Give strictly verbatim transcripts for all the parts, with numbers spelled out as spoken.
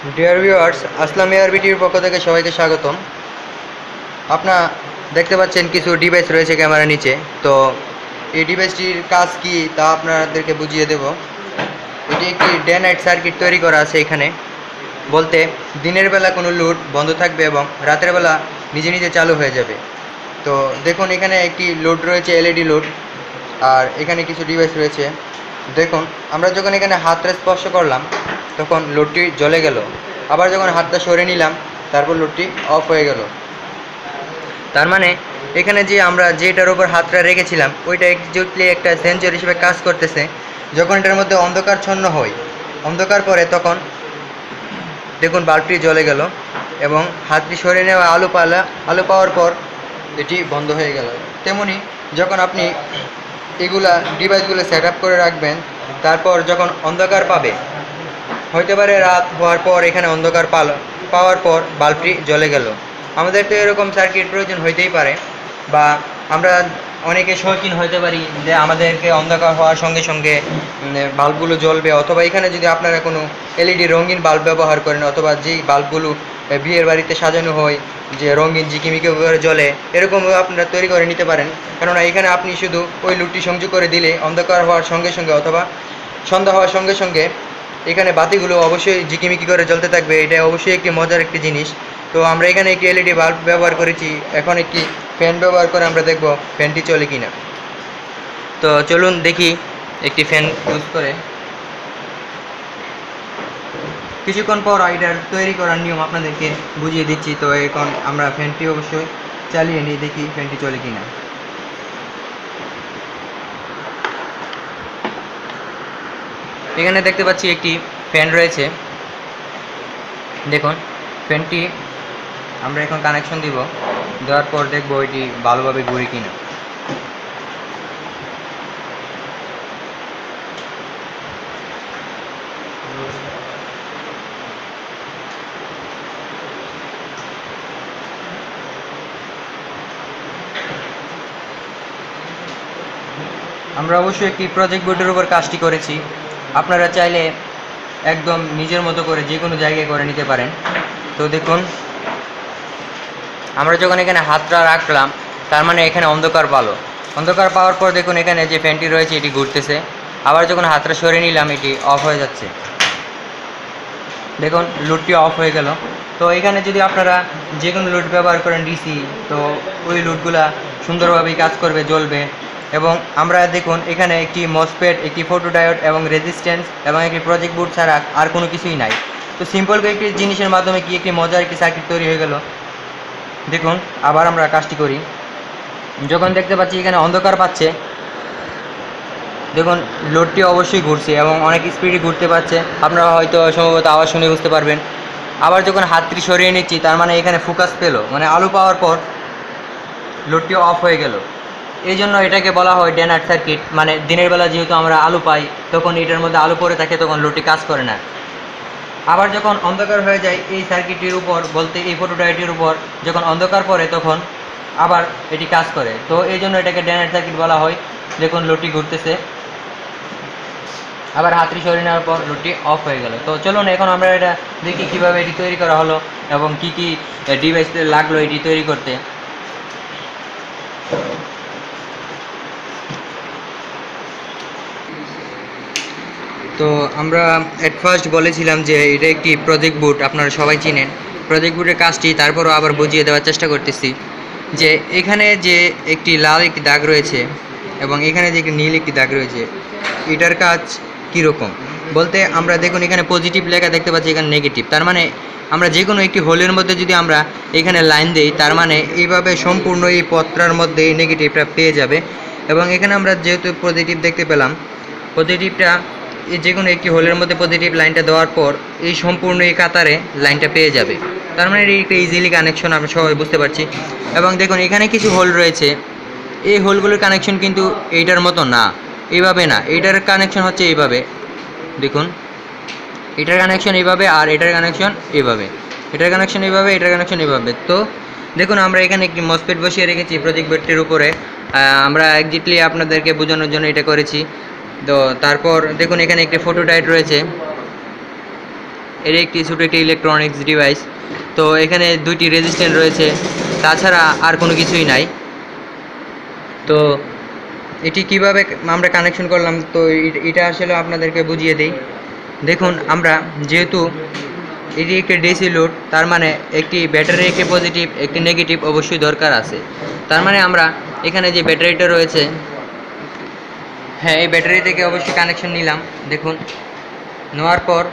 Dear viewers, আসলাম ARB টিভির পক্ষ থেকে সবাইকে স্বাগতম। আপনারা দেখতে পাচ্ছেন কিছু ডিভাইস রয়েছে ক্যামেরার নিচে। তো এই ডিভাইসটির কাজ কি তা আপনাদেরকে বুঝিয়ে দেব। এটি একটি ডে নাইট সার্কিট তৈরি করা আছে এখানে। বলতে দিনের বেলা কোনো লোড বন্ধ থাকবে এবং রাতের বেলা নিজে নিজে চালু হয়ে যাবে। তো দেখুন, এখানে একটি লোড রয়েছে, এলইডি লোড, আর এখানে কিছু ডিভাইস রয়েছে। দেখুন, আমরা যখন এখানে হাতটা স্পর্শ করলাম তখন লোডটি জ্বলে গেল। আবার যখন হাতটা সরে নিলাম তারপর লোডটি অফ হয়ে গেল। তার মানে এখানে যে আমরা যেটার উপর হাতটা রেখেছিলাম ওইটা এক্স্যাক্টলি একটা সেন্সর হিসেবে কাজ করতেছে। যখন এটার মধ্যে অন্ধকারচ্ছন্ন হয়, অন্ধকার পরে, তখন দেখুন বাল্বটি জ্বলে গেল এবং হাতটি সরে নেওয়া আলো পালা আলো পাওয়ার পর এটি বন্ধ হয়ে গেল। তেমনি যখন আপনি এগুলা ডিভাইসগুলো সেট আপ করে রাখবেন, তারপর যখন অন্ধকার পাবে, হইতে পারে রাত হওয়ার পর এখানে অন্ধকার পাল পাওয়ার পর বাল্বটি জ্বলে গেল। আমাদের তো এরকম সার্কিট প্রয়োজন হইতেই পারে, বা আমরা অনেকে শৌখিন হইতে পারি যে আমাদেরকে অন্ধকার হওয়ার সঙ্গে সঙ্গে বাল্বগুলো জ্বলবে। অথবা এখানে যদি আপনারা কোনো এলইডি রঙিন বাল্ব ব্যবহার করেন, অথবা যেই বাল্বগুলো বিয়ের বাড়িতে সাজানো হয় যে রঙিন ঝিকিমিকি করে জ্বলে, এরকমও আপনারা তৈরি করে নিতে পারেন। কেননা এখানে আপনি শুধু ওই লুটটি সংযোগ করে দিলে অন্ধকার হওয়ার সঙ্গে সঙ্গে অথবা সন্ধ্যা হওয়ার সঙ্গে সঙ্গে এখানে বাতিগুলো অবশ্যই ঝিকিমিকি করে জ্বলতে থাকবে। এটা অবশ্যই একটি মজার একটি জিনিস। তো আমরা এখানে একটি এলইডি বাল্ব ব্যবহার করেছি। এখন একটি ফ্যান ব্যবহার করে আমরা দেখব ফ্যানটি চলে কিনা। তো চলুন দেখি একটি ফ্যান ইউজ করে। কিছুক্ষণ পর এটার তৈরি করার নিয়ম আপনাদেরকে বুঝিয়ে দিচ্ছি। তো এখন আমরা ফ্যানটি অবশ্যই চালিয়ে নিই, দেখি ফ্যানটি চলে কিনা। এখানে দেখতে পাচ্ছি একটি ফ্যান রয়েছে। দেখুন, ফ্যানটি আমরা এখন কানেকশন দিব, দেওয়ার পর দেখবো এটি ভালোভাবে ঘুরে কিনা। আমরা অবশ্যই একটি প্রজেক্ট বোর্ডের উপর কাজটি করেছি। আপনারা চাইলে একদম নিজের মতো করে যে কোনো জায়গায় করে নিতে পারেন। তো দেখুন, আমরা যখন এখানে হাতটা রাখলাম তার মানে এখানে অন্ধকার পালো অন্ধকার পাওয়ার পর দেখুন এখানে যে ফ্যানটি রয়েছে এটি ঘুরতেছে। আবার যখন হাতটা সরে নিলাম এটি অফ হয়ে যাচ্ছে। দেখুন লোডটি অফ হয়ে গেল। তো এখানে যদি আপনারা যে কোনো লোড ব্যবহার করেন ডিসি, তো ওই লোডগুলা সুন্দরভাবেই কাজ করবে, জ্বলবে। এবং আমরা দেখুন এখানে একটি মসফেট, একটি ফটো ডায়োড এবং রেজিস্ট্যান্স এবং একটি প্রজেক্ট বোর্ড ছাড়া আর কোনো কিছুই নাই। তো সিম্পল একটি জিনিসের মাধ্যমে কি একটি মজার একটি সার্কিট তৈরি হয়ে গেল। দেখুন আবার আমরা কাজটি করি। যখন দেখতে পাচ্ছি এখানে অন্ধকার পাচ্ছে, দেখুন লোডটি অবশ্যই ঘুরছে এবং অনেক স্পিডে ঘুরতে পারছে। আপনারা হয়তো সম্ভবত আওয়াজ শুনে বুঝতে পারবেন। আবার যখন হাতটি সরিয়ে নিচ্ছি তার মানে এখানে ফোকাস পেলো, মানে আলো পাওয়ার পর লোডটি অফ হয়ে গেল। এই জন্য এটাকে বলা হয় ডে নাইট সার্কিট। মানে দিনের বেলা যেহেতু আমরা আলো পাই, তখন এটার মধ্যে আলো পড়ে থাকে, তখন লোডটি কাজ করে না। আবার যখন অন্ধকার হয়ে যায় এই সার্কিটটির উপর, বলতে এই ফটোডায়োডটির উপর যখন অন্ধকার পড়ে তখন আবার এটি কাজ করে। তো এই জন্য এটাকে ডে নাইট সার্কিট বলা হয়। দেখুন লোডটি ঘুরতেছে, আবার হাতটি সরিয়ে নেওয়ার পর লোডটি অফ হয়ে গেল। তো চলুন এখন আমরা এটা দেখি কীভাবে এটি তৈরি করা হলো এবং কি কি ডিভাইস লাগলো এটি তৈরি করতে। তো আমরা অ্যাট ফার্স্ট বলেছিলাম যে এটা একটি প্রজেক্ট বোর্ড, আপনারা সবাই চিনেন প্রজেক্ট বোর্ডের কাজটি। তারপরও আবার বুঝিয়ে দেওয়ার চেষ্টা করতেছি যে এখানে যে একটি লাল একটি দাগ রয়েছে এবং এখানে যে একটি নীল একটি দাগ রয়েছে, এটার কাজ কীরকম বলতে আমরা দেখুন এখানে পজিটিভ লেখা দেখতে পাচ্ছি, এখানে নেগেটিভ। তার মানে আমরা যে কোনো একটি হোলের মধ্যে যদি আমরা এখানে লাইন দিই, তার মানে এইভাবে সম্পূর্ণ এই পত্রার মধ্যে এই নেগেটিভটা পেয়ে যাবে। এবং এখানে আমরা যেহেতু পজিটিভ দেখতে পেলাম, পজিটিভটা এই যে কোনো একটি হোলের মধ্যে পজিটিভ লাইনটা দেওয়ার পর এই সম্পূর্ণ এই কাতারে লাইনটা পেয়ে যাবে। তার মানে এটি একটা ইজিলি কানেকশন, আমরা সবাই বুঝতে পারছি। এবং দেখুন এখানে কিছু হোল রয়েছে, এই হোলগুলোর কানেকশন কিন্তু এইটার মতো না, এইভাবে না, এইটার কানেকশন হচ্ছে এইভাবে। দেখুন এটার কানেকশন এইভাবে আর এটার কানেকশন এইভাবে, এটার কানেকশন এইভাবে, এটার কানেকশন এইভাবে। তো দেখুন আমরা এখানে একটি মসফেট বসিয়ে রেখেছি প্রজেক্ট বোর্ডটির উপরে। আমরা একজিটলি আপনাদেরকে বোঝানোর জন্য এটা করেছি। তো তারপর দেখুন এখানে একটি ফটো ডায়োড রয়েছে, এর একটি ছোটো একটি ইলেকট্রনিক্স ডিভাইস। তো এখানে দুইটি রেজিস্ট্যান্ট রয়েছে, তাছাড়া আর কোনো কিছুই নাই। তো এটি কিভাবে আমরা কানেকশন করলাম, তো এটা আসলে আপনাদেরকে বুঝিয়ে দিই। দেখুন, আমরা যেহেতু এটি একটি ডিসি লোড, তার মানে একটি ব্যাটারি, একটি পজিটিভ একটি নেগেটিভ অবশ্যই দরকার আছে। তার মানে আমরা এখানে যে ব্যাটারিটা রয়েছে, হ্যাঁ এই ব্যাটারি থেকে অবশ্যই কানেকশন নিলাম। দেখুন, নেওয়ার পর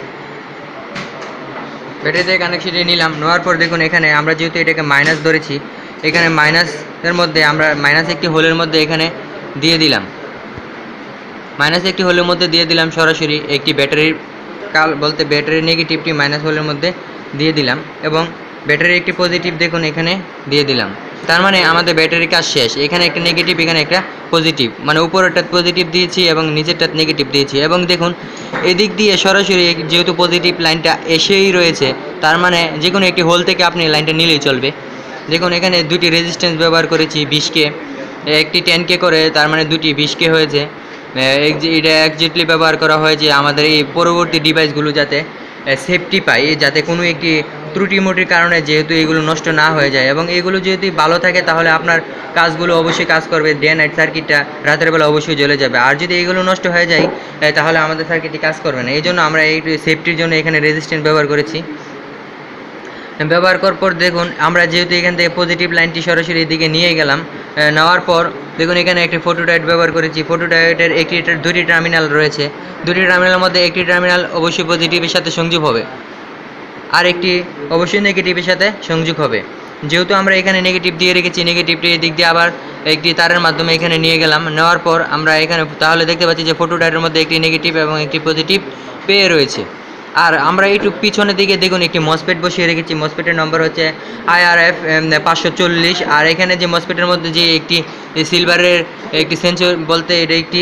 ব্যাটারি থেকে কানেকশনটি নিলাম, নেওয়ার পর দেখুন এখানে আমরা যেহেতু এটাকে মাইনাস ধরেছি, এখানে মাইনাসের মধ্যে আমরা মাইনাস একটি হোলের মধ্যে এখানে দিয়ে দিলাম, মাইনাস একটি হোলের মধ্যে দিয়ে দিলাম সরাসরি একটি ব্যাটারির কাল বলতে ব্যাটারির নেগেটিভটি মাইনাস হোলের মধ্যে দিয়ে দিলাম, এবং ব্যাটারির একটি পজিটিভ দেখুন এখানে দিয়ে দিলাম। তার মানে আমাদের ব্যাটারির কাজ শেষ। এখানে একটা নেগেটিভ, এখানে একটা পজিটিভ, মানে উপরেরটা পজিটিভ দিয়েছি এবং নিচেরটা নেগেটিভ দিয়েছি। এবং দেখুন এদিক দিয়ে সরাসরি যেহেতু পজিটিভ লাইনটা এসেই রয়েছে, তার মানে যে কোনো একটি হোল থেকে আপনি লাইনটা নিলেই চলবে। দেখুন এখানে দুটি রেজিস্ট্যান্স ব্যবহার করেছি, বিশ কে, একটি টেন কে করে, তার মানে দুটি বিশ কে হয়েছে। এটা একজাক্টলি ব্যবহার করা হয়েছে আমাদের এই পরবর্তী ডিভাইসগুলো যাতে সেফটি পায়, যাতে কোনো একটি ত্রুটিমুটির কারণে যেহেতু এগুলো নষ্ট না হয়ে যায়, এবং এগুলো যদি ভালো থাকে তাহলে আপনার কাজগুলো অবশ্যই কাজ করবে। ডে নাইট সার্কিটটা রাতের বেলা অবশ্যই জ্বলে যাবে। আর যদি এগুলো নষ্ট হয়ে যায় তাহলে আমাদের সার্কিটটি কাজ করবে না। এই জন্য আমরা এই সেফটির জন্য এখানে রেজিস্ট্যান্স ব্যবহার করেছি। ব্যবহার করার পর দেখুন আমরা যেহেতু এখান থেকে পজিটিভ লাইনটি সরাসরি এদিকে নিয়ে গেলাম, নেওয়ার পর দেখুন এখানে একটি ফটোডায়োড ব্যবহার করেছি। ফটোডায়োডের একটি দুটি টার্মিনাল রয়েছে, দুটি টার্মিনালের মধ্যে একটি টার্মিনাল অবশ্যই পজিটিভের সাথে সংযোগ হবে, আর একটি অবশ্যই নেগেটিভের সাথে সংযোগ হবে। যেহেতু আমরা এখানে নেগেটিভ দিয়ে রেখেছি, নেগেটিভটি এদিক দিয়ে আবার একটি তারের মাধ্যমে এখানে নিয়ে গেলাম। নেওয়ার পর আমরা এখানে তাহলে দেখতে পাচ্ছি যে ফটোডায়োডের মধ্যে একটি নেগেটিভ এবং একটি পজিটিভ পেয়ে রয়েছে। আর আমরা একটু পিছনের দিকে দেখুন একটি মসপেট বসিয়ে রেখেছি। মসপেটের নম্বর হচ্ছে আই আর এফ পাঁচশো চল্লিশ। আর এখানে যে মসপেটের মধ্যে যে একটি সিলভারের একটি সেন্সর বলতে এটা একটি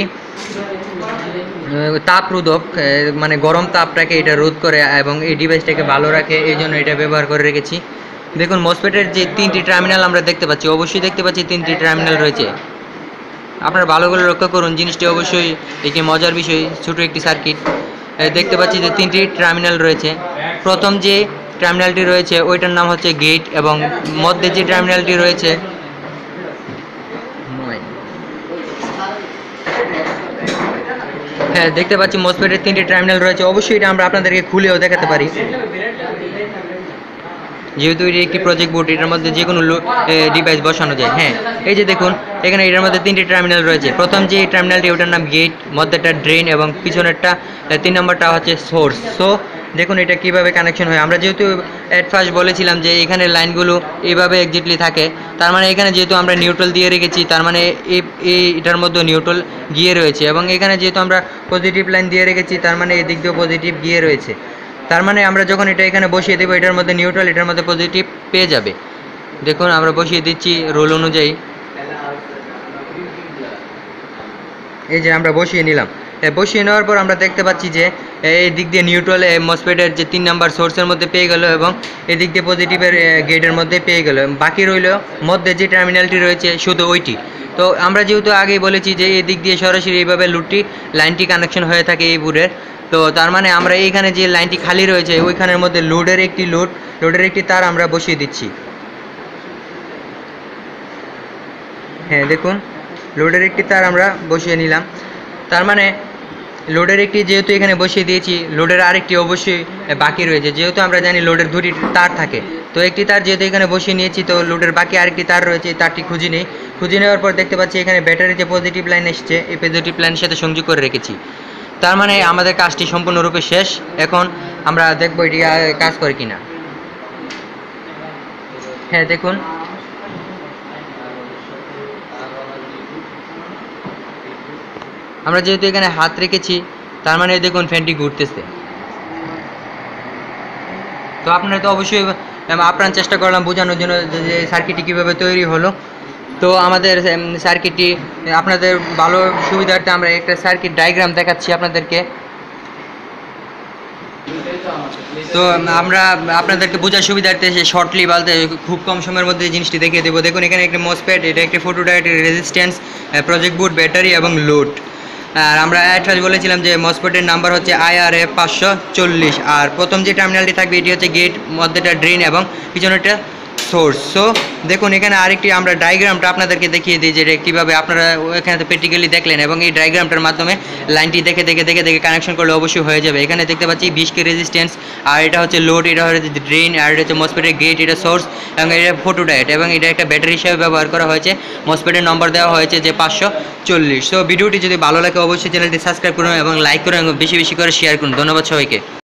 তাপ রোধক, মানে গরম তাপটাকে এটা রোধ করে এবং এই ডিভাইসটাকে ভালো রাখে, এই জন্য এটা ব্যবহার করে রেখেছি। দেখুন মসপেটের যে তিনটি টার্মিনাল আমরা দেখতে পাচ্ছি, অবশ্যই দেখতে পাচ্ছি তিনটি টার্মিনাল রয়েছে। আপনারা ভালো করে লক্ষ্য করুন, জিনিসটি অবশ্যই একটি মজার বিষয়। ছোটো একটি সার্কিট দেখতে পাচ্ছি যে তিনটি টার্মিনাল রয়েছে। প্রথম যে টার্মিনালটি রয়েছে ওইটার নাম হচ্ছে গেট, এবং মধ্যে যে টার্মিনালটি রয়েছে হ্যাঁ দেখতে পাচ্ছি মসপেটের তিনটি টার্মিনাল রয়েছে। অবশ্যই এটা আমরা আপনাদেরকে খুলেও দেখাতে পারি, যেহেতু এটি একটি প্রজেক্ট বোর্ড, এটার মধ্যে যে কোনো ডিভাইস বসানো যায়। হ্যাঁ এই যে দেখুন এখানে এটার মধ্যে তিনটি টার্মিনাল রয়েছে। প্রথম যে টার্মিনালটি ওটার নাম গেট, মধ্যেটা ড্রেন এবং পিছনেরটা তিন নম্বরটা হচ্ছে সোর্স। সো দেখুন এটা কিভাবে কানেকশন হয়। আমরা যেহেতু অ্যাট ফার্স্ট বলেছিলাম যে এখানে লাইনগুলো এইভাবে এক্স্যাক্টলি থাকে, তার মানে এখানে যেহেতু আমরা নিউট্রাল দিয়ে রেখেছি, তার মানে এই এটার মধ্যে নিউট্রাল গিয়ে রয়েছে, এবং এখানে যেহেতু আমরা পজিটিভ লাইন দিয়ে রেখেছি, তার মানে এই দিক দিয়েও পজিটিভ গিয়ে রয়েছে। তার মানে আমরা যখন এটা এখানে বসিয়ে দেবো, এটার মধ্যে নিউট্রাল, এটার মধ্যে পজিটিভ পেয়ে যাবে। দেখুন আমরা বসিয়ে দিচ্ছি রোল অনুযায়ী, এই যে আমরা বসিয়ে নিলাম। বসিয়ে নেওয়ার পর আমরা দেখতে পাচ্ছি যে এই দিক দিয়ে নিউট্রাল মসফেটের যে তিন নাম্বার সোর্সের মধ্যে পেয়ে গেল, এবং এদিক দিয়ে পজিটিভের গেটের মধ্যে পেয়ে গেল। বাকি রইল মধ্যে যে টার্মিনালটি রয়েছে শুধু ওইটি। তো আমরা যেহেতু আগেই বলেছি যে এই দিক দিয়ে সরাসরি এইভাবে লুটটি লাইনটি কানেকশন হয়ে থাকে এই বোর্ডের। তো তার মানে আমরা এইখানে যে লাইনটি খালি রয়েছে ওইখানের মধ্যে লোডের একটি লোড লোডের একটি তার আমরা বসিয়ে দিচ্ছি। হ্যাঁ দেখুন লোডের একটি তার আমরা বসিয়ে নিলাম। তার মানে লোডের একটি যেহেতু এখানে বসিয়ে দিয়েছি, লোডের আরেকটি অবশ্যই বাকি রয়েছে। যেহেতু আমরা জানি লোডের দুটি তার থাকে, তো একটি তার যেহেতু এখানে বসিয়ে নিয়েছি, তো লোডের বাকি আরেকটি তার রয়েছে, তারটি খুঁজে নেই। খুঁজে নেওয়ার পর দেখতে পাচ্ছি এখানে ব্যাটারির যে পজিটিভ লাইন এসছে, এই পজিটিভ লাইনের সাথে সংযোগ করে রেখেছি। তার মানে আমাদের কাজটি সম্পূর্ণরূপে শেষ। এখন আমরা দেখবো এটি কাজ করে কিনা। হ্যাঁ দেখুন আমরা যেহেতু এখানে হাত রেখেছি, তার মানে দেখুন ফ্যানটি ঘুরতেছে। তো আপনারা তো অবশ্যই আপ্রাণ চেষ্টা করলাম বোঝানোর জন্য যে সার্কিটটি কীভাবে তৈরি হলো। তো আমাদের সার্কিটটি আপনাদের ভালো সুবিধার্থে আমরা একটা সার্কিট ডায়াগ্রাম দেখাচ্ছি আপনাদেরকে। তো আমরা আপনাদেরকে বোঝার সুবিধার্থে শর্টলি বলতে খুব কম সময়ের মধ্যে জিনিসটি দেখিয়ে দেবো। দেখুন এখানে একটা মসফেট, এটা একটা photodiode, resistance, project board, battery এবং লোড। আর আমরা অ্যাড্রেস বলেছিলাম যে মসফেটের নাম্বার হচ্ছে আই আর এফ পাঁচশো চল্লিশ। আর প্রথম যে টার্মিনালটি থাকবে এটি হচ্ছে গেট, মধ্যেটা ড্রেন এবং পিছনেরটা সোর্স। সো দেখুন এখানে আরেকটি আমরা ডায়াগ্রামটা আপনাদেরকে দেখিয়ে দিই যে কীভাবে আপনারা এখানে প্র্যাকটিক্যালি দেখলেন, এবং এই ডায়াগ্রামটার মাধ্যমে লাইনটি দেখে দেখে দেখে দেখে কানেকশন করলে অবশ্যই হয়ে যাবে। এখানে দেখতে পাচ্ছি বিশ কে রেজিস্ট্যান্স, আর এটা হচ্ছে লোড, এটা হচ্ছে ড্রেন, আর এটা হচ্ছে মসফেটের গেট, এটা সোর্স, এবং এটা ফটো ডায়েট, এবং এটা একটা ব্যাটারি হিসেবে ব্যবহার করা হয়েছে। মসফেটের নম্বর দেওয়া হয়েছে যে পাঁচশো চল্লিশ। সো ভিডিওটি যদি ভালো লাগে অবশ্যই চ্যানেলটি সাবস্ক্রাইব করুন এবং লাইক করুন এবং বেশি বেশি করে শেয়ার করুন। ধন্যবাদ সবাইকে।